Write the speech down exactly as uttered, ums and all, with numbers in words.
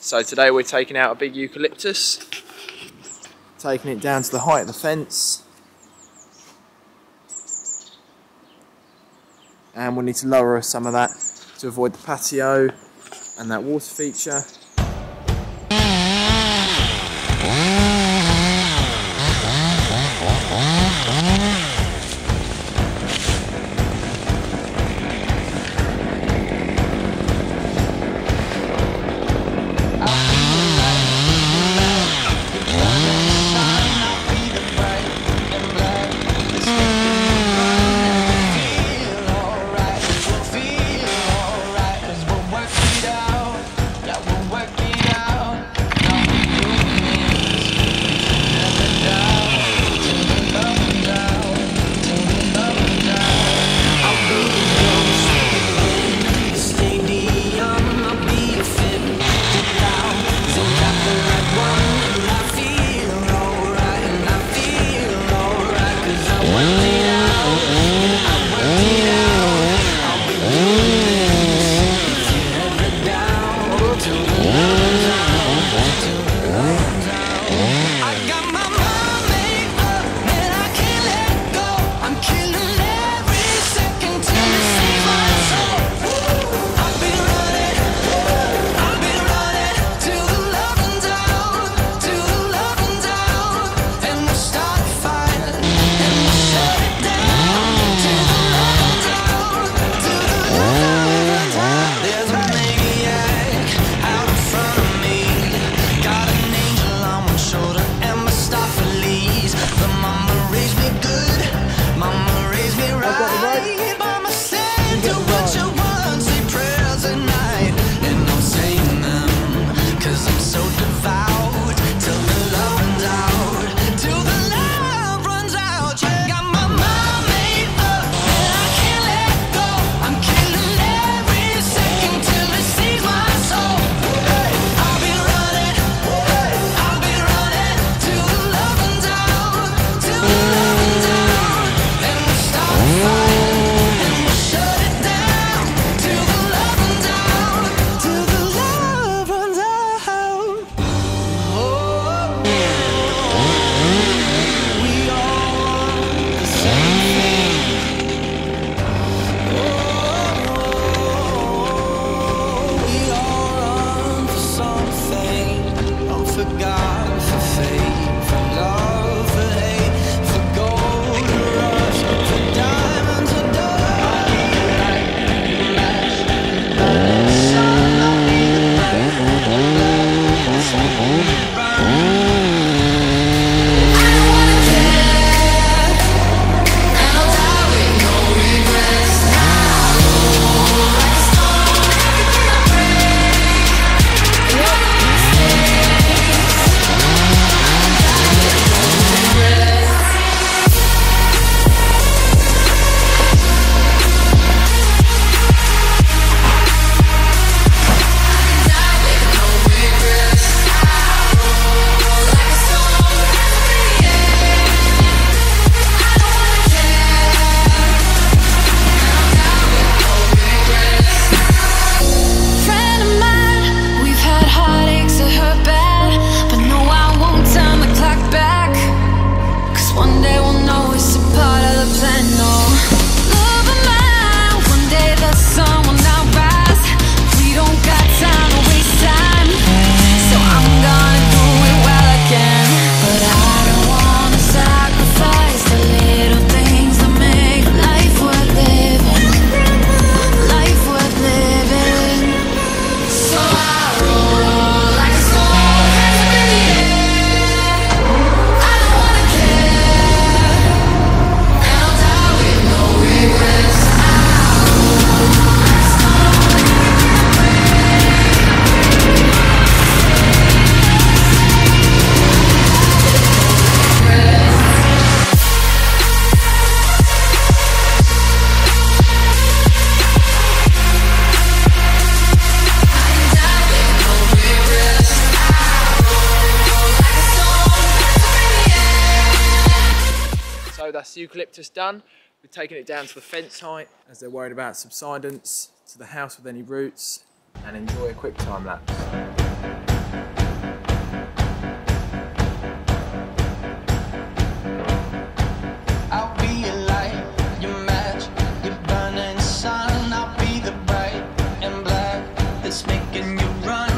So today we're taking out a big eucalyptus, taking it down to the height of the fence, and we need to lower some of that to avoid the patio and that water feature. That's the eucalyptus done. We've taken it down to the fence height as they're worried about subsidence, to the house with any roots, and enjoy a quick time lapse. that's making you run.